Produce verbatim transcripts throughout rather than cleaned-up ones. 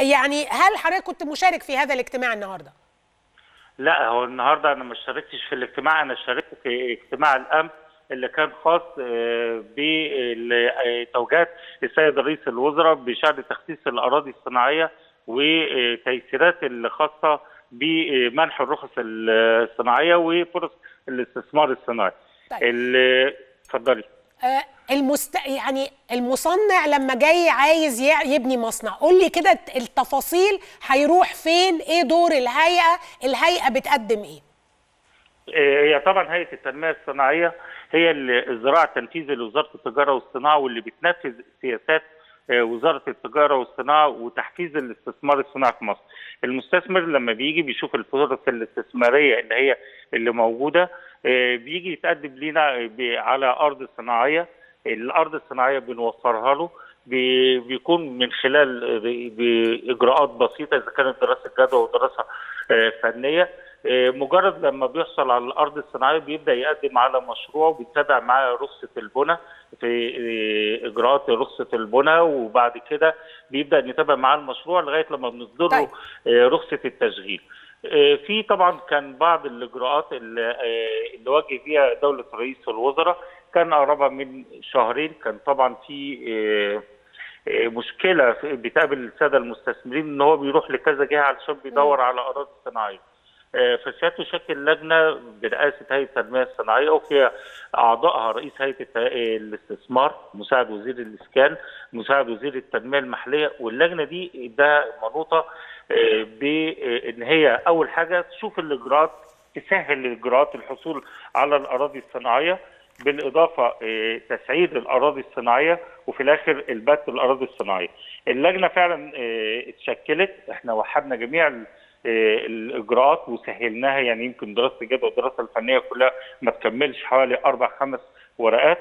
يعني هل حضرتك كنت مشارك في هذا الاجتماع النهارده؟ لا، هو النهارده انا ما شاركتش في الاجتماع، انا شاركت في اجتماع الامن اللي كان خاص بتوجيهات السيد رئيس الوزراء بشأن تخصيص الاراضي الصناعيه وتيسيرات الخاصه بمنح الرخص الصناعيه وفرص الاستثمار الصناعي. طيب. اتفضلي. آه المست... يعني المصنع لما جاي عايز يبني مصنع، قول لي كده التفاصيل، هيروح فين؟ ايه دور الهيئه؟ الهيئه بتقدم ايه؟ هي طبعا هيئه التنميه الصناعيه هي الذراع التنفيذي لوزاره التجاره والصناعه، واللي بتنفذ سياسات وزاره التجاره والصناعه وتحفيز الاستثمار الصناعي في مصر. المستثمر لما بيجي بيشوف الفرص الاستثماريه اللي هي اللي موجوده، بيجي يتقدم لنا على ارض صناعيه. الارض الصناعيه بنوفرها له، بيكون من خلال باجراءات بسيطه اذا كانت دراسه جدوى ودراسه فنيه. مجرد لما بيحصل على الارض الصناعيه بيبدا يقدم على مشروع وبيتابع معاه رخصه البناء في اجراءات رخصه البناء، وبعد كده بيبدا نتابع معاه المشروع لغايه لما بنصدر له رخصه التشغيل. في طبعا كان بعض الاجراءات اللي وجه فيها دوله رئيس الوزراء، كان قرابه من شهرين. كان طبعا في مشكله بتقابل الساده المستثمرين ان هو بيروح لكذا جهه علشان بيدور على اراضي صناعيه. فسيادته شكل لجنه برئاسه هيئه التنميه الصناعيه وفيها اعضائها رئيس هيئه الاستثمار، مساعد وزير الاسكان، مساعد وزير التنميه المحليه. واللجنه دي ده منوطه بان هي اول حاجه تشوف الاجراءات، تسهل الاجراءات الحصول على الاراضي الصناعيه، بالاضافه تسعير الاراضي الصناعيه، وفي الاخر البت الاراضي الصناعيه. اللجنه فعلا اتشكلت، احنا وحدنا جميع الاجراءات وسهلناها، يعني يمكن دراسه الجدوى والدراسه الفنيه كلها ما تكملش حوالي اربع خمس ورقات.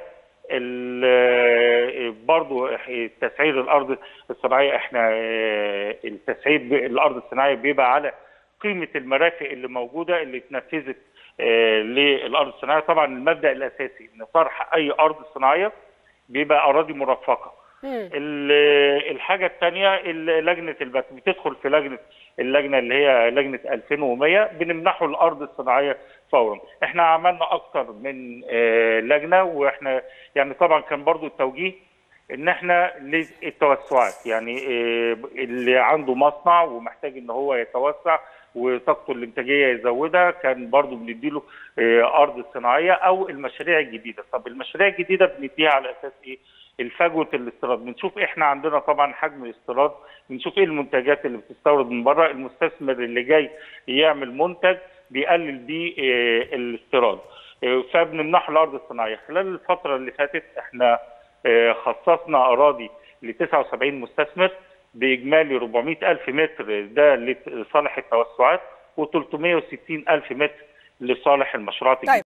برضو تسعير الارض الصناعيه، احنا التسعير الارض الصناعيه بيبقى على قيمه المرافق اللي موجوده اللي اتنفذت للارض الصناعيه. طبعا المبدا الاساسي ان طرح اي ارض صناعيه بيبقى اراضي مرفقه. الحاجه الثانيه لجنه البت بتدخل في لجنه اللجنه اللي هي لجنه ألفين ومية، بنمنحه الارض الصناعيه فورا. احنا عملنا اكثر من لجنه، واحنا يعني طبعا كان برضو التوجيه ان احنا للتوسعات، يعني اللي عنده مصنع ومحتاج ان هو يتوسع وطاقته الانتاجيه يزودها، كان برضو بنديله ارض صناعيه او المشاريع الجديده. طب المشاريع الجديده بنديها على اساس ايه؟ الفجوه الاستيراد. بنشوف احنا عندنا طبعا حجم الاستيراد، بنشوف ايه المنتجات اللي بتستورد من بره. المستثمر اللي جاي يعمل منتج بيقلل بيه الاستيراد، فبنمنحه الارض الصناعيه. خلال الفتره اللي فاتت احنا خصصنا اراضي ل تسعة وسبعين مستثمر باجمالي أربعمائة ألف متر ده لصالح التوسعات و ثلاثمائة وستين ألف متر لصالح المشروعات الجديدة.